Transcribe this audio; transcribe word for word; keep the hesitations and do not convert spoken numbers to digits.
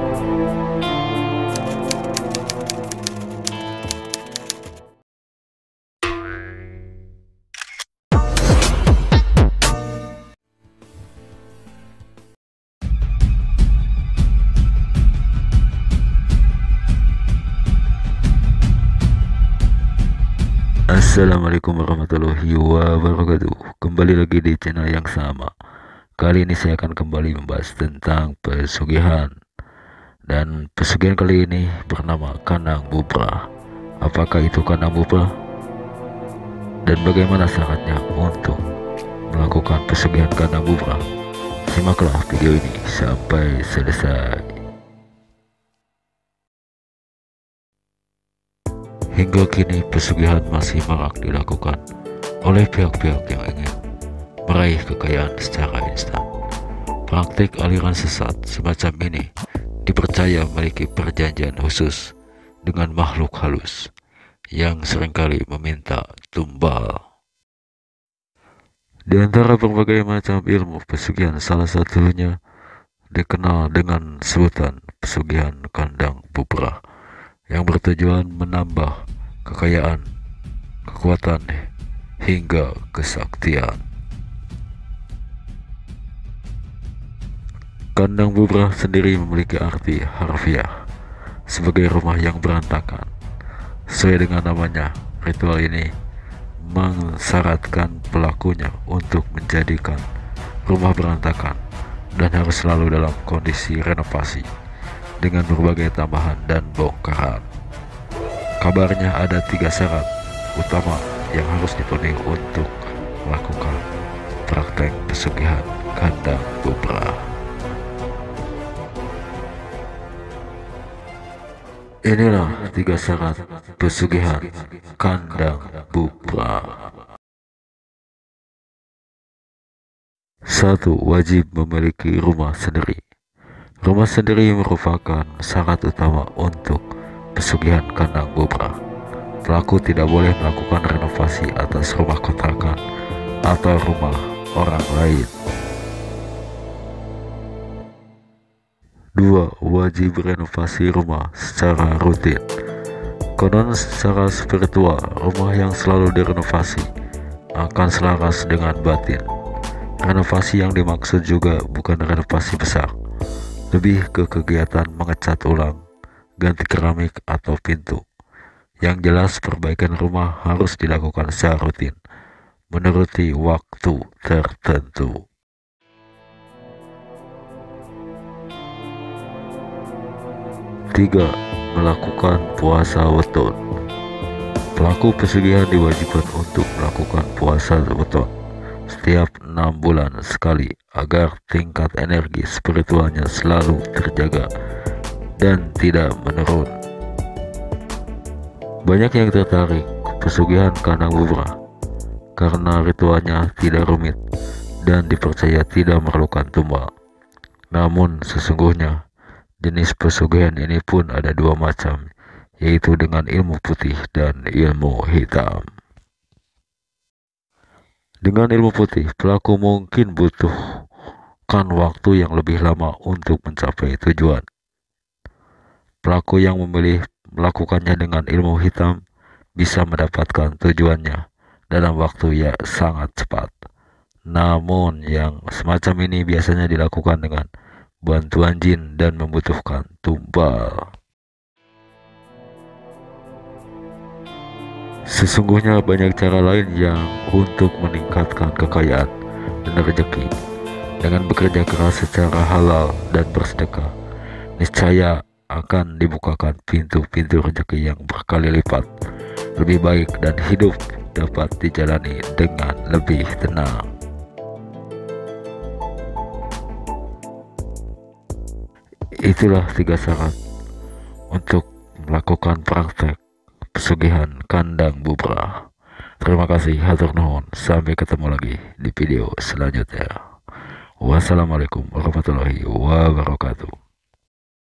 Assalamualaikum warahmatullahi wabarakatuh. Kembali lagi di channel yang sama. Kali ini saya akan kembali membahas tentang pesugihan. Dan pesugihan kali ini bernama Kandang Bubrah. Apakah itu Kandang Bubrah? Dan bagaimana syaratnya untuk melakukan pesugihan Kandang Bubrah? Simaklah video ini sampai selesai. Hingga kini pesugihan masih marak dilakukan oleh pihak-pihak yang ingin meraih kekayaan secara instan. Praktik aliran sesat semacam ini dipercaya memiliki perjanjian khusus dengan makhluk halus yang seringkali meminta tumbal. Di antara berbagai macam ilmu pesugihan, salah satunya dikenal dengan sebutan pesugihan Kandang Bubrah, yang bertujuan menambah kekayaan, kekuatan, hingga kesaktian. Kandang Bubrah sendiri memiliki arti harfiah sebagai rumah yang berantakan. Sesuai dengan namanya, ritual ini mensyaratkan pelakunya untuk menjadikan rumah berantakan dan harus selalu dalam kondisi renovasi dengan berbagai tambahan dan bongkaran. Kabarnya ada tiga syarat utama yang harus dipenuhi untuk melakukan praktek pesugihan Kandang Bubrah. Inilah tiga syarat pesugihan Kandang Bubrah. Satu, wajib memiliki rumah sendiri. Rumah sendiri merupakan syarat utama untuk pesugihan Kandang Bubrah. Pelaku tidak boleh melakukan renovasi atas rumah kontrakan atau rumah orang lain. Dua, wajib renovasi rumah secara rutin. Konon secara spiritual, rumah yang selalu direnovasi akan selaras dengan batin. Renovasi yang dimaksud juga bukan renovasi besar, lebih ke kegiatan mengecat ulang, ganti keramik atau pintu. Yang jelas, perbaikan rumah harus dilakukan secara rutin, menuruti waktu tertentu. Tiga, melakukan puasa weton. Pelaku pesugihan diwajibkan untuk melakukan puasa weton setiap enam bulan sekali agar tingkat energi spiritualnya selalu terjaga dan tidak menurun. Banyak yang tertarik pesugihan Kandang Bubrah karena ritualnya tidak rumit dan dipercaya tidak memerlukan tumbal. Namun sesungguhnya jenis pesugihan ini pun ada dua macam, yaitu dengan ilmu putih dan ilmu hitam. Dengan ilmu putih, pelaku mungkin butuhkan waktu yang lebih lama untuk mencapai tujuan. Pelaku yang memilih melakukannya dengan ilmu hitam bisa mendapatkan tujuannya dalam waktu yang sangat cepat. Namun yang semacam ini biasanya dilakukan dengan bantuan jin dan membutuhkan tumbal. Sesungguhnya banyak cara lain yang untuk meningkatkan kekayaan dan rezeki. Dengan bekerja keras secara halal dan bersedekah, niscaya akan dibukakan pintu-pintu rezeki yang berkali lipat lebih baik dan hidup dapat dijalani dengan lebih tenang. Itulah tiga syarat untuk melakukan praktek pesugihan Kandang Bubrah. Terima kasih, hatur nuhun. Sampai ketemu lagi di video selanjutnya. Wassalamualaikum warahmatullahi wabarakatuh.